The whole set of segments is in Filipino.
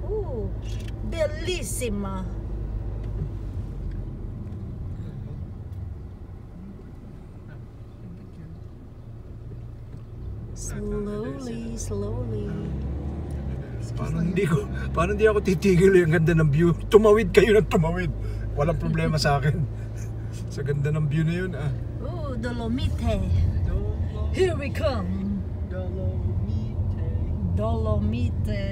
Ooh, bellissima. Slowly, slowly. Paano hindi ako titigil yung ganda ng view? Tumawid kayo ng tumawid. Walang problema sa akin. Sa ganda ng view na yun ah. Ooh, Dolomite. Here we come. Dolomite.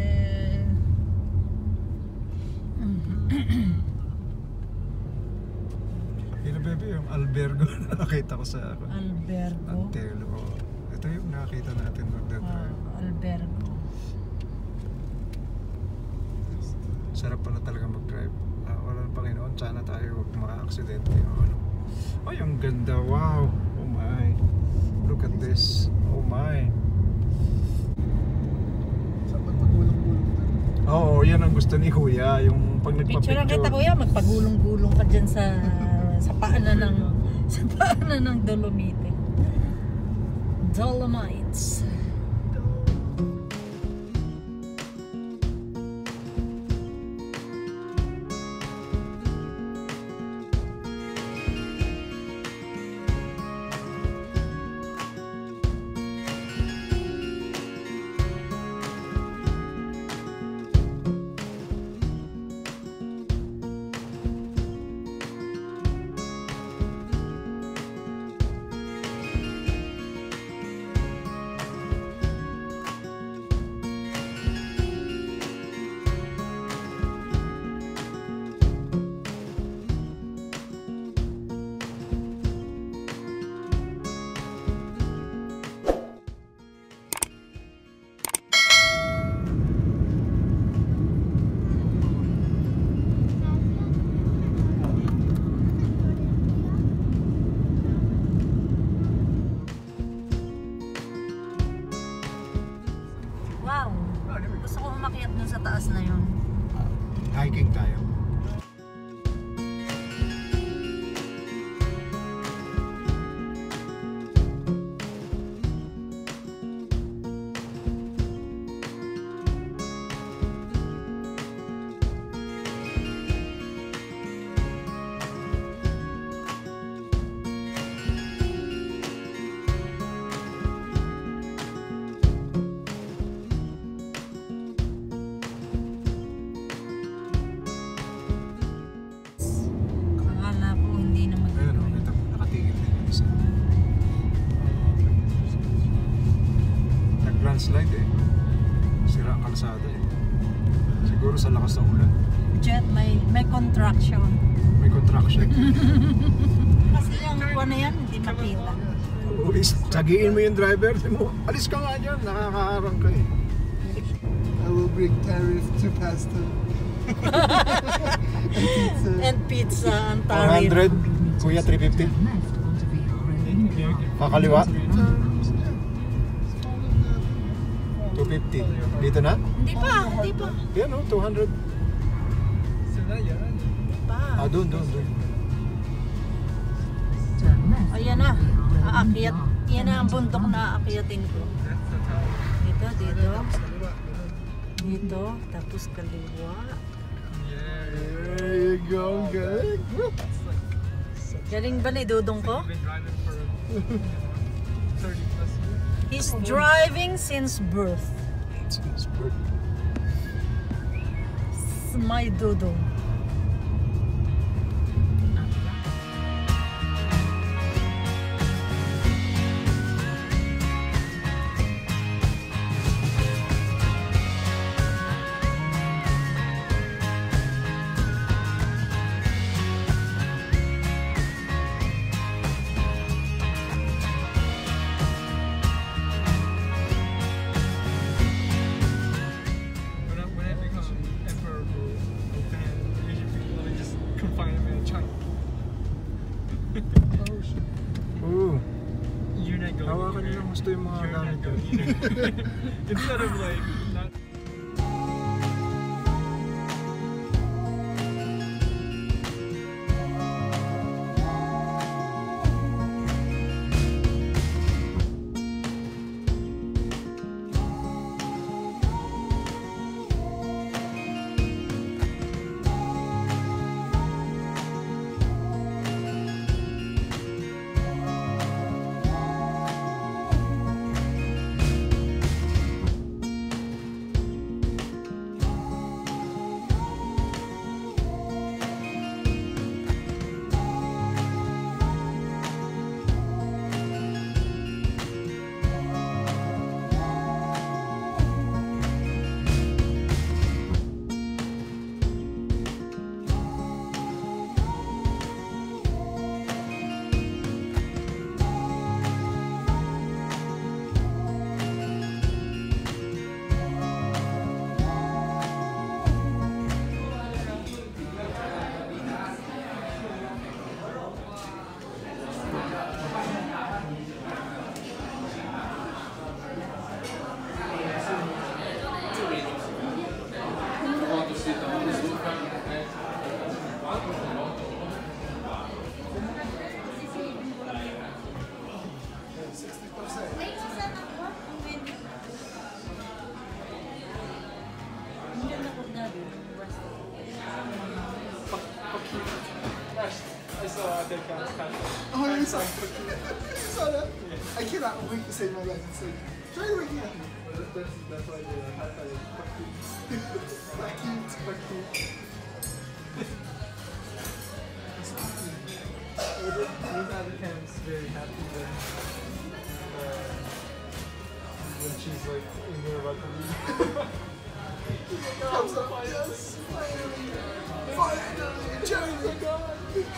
Yun baby, yung albergo na nakita ko sa Albergo. Antelo. Ito yung nakita natin magdadrive. Albergo. Sarap pala talaga mag-drive. Wala ng Panginoon, sana tayo huwag maka-aksidente. Ay, ang ganda. Wow. Oh my. Look at this. Oh my. Oo, yan ang gusto ni Kuya. Yung pag nagpa-picture. Picture lang kita Kuya, magpagulong-gulong ka dyan sa paanan ng Dolomite. Dolomites. Wow! Gusto ko umakyat dun sa taas na yun. Hiking tayo. Landslide eh. Sira ang kalsada eh. Siguro sa lakas ng ulan. Jet, may contraction. May contraction. Kasi yung buwan na yan, hindi makita. Tsagiin mo yung driver. Alis ka nga dyan, nakakaharang ka eh. I will bring tariff to pasta. And pizza and tariff. 100, Kuya 350. Kakaliwa. 250. Dito na? Hindi pa. Yan o, 200. Hindi pa. Doon. Ayan na. Aakyat. Yan na ang bundok na aakyatin ko. Dito. Tapos kaliwa. There you go, good. Galing ba ni Dudong ko? He's driving since birth. It's my Dudong. Hawakan nyo lang gusto yung mga gamit ko. Instead of like not I saw the guys catch it. Oh, you saw that? I cannot wait to say my life. It's like, try it again. That's why the high-five is Rosetta Cam's very happy when she's like in there about to leave. Comes up, yes, finally, Jerry, my God.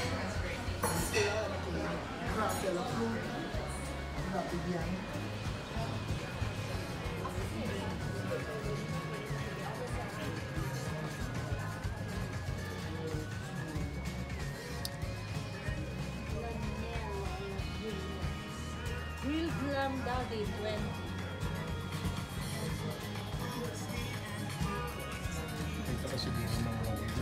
Real Glam Daddy 20. Kita kasi siguro ng mga dito.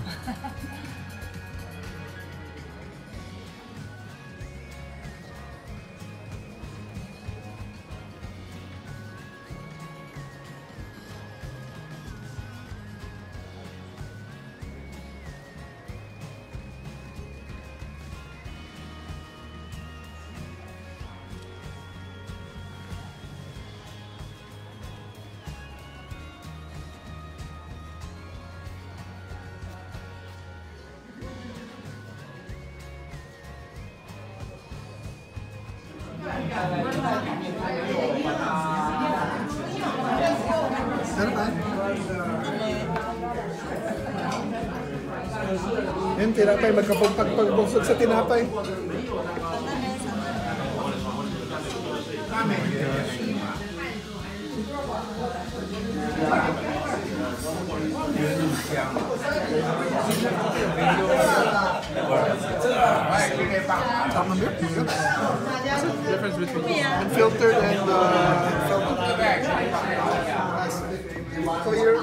Yan, tinapay, magkapagpagbungsod sa tinapay. Difference between Unfiltered and clear.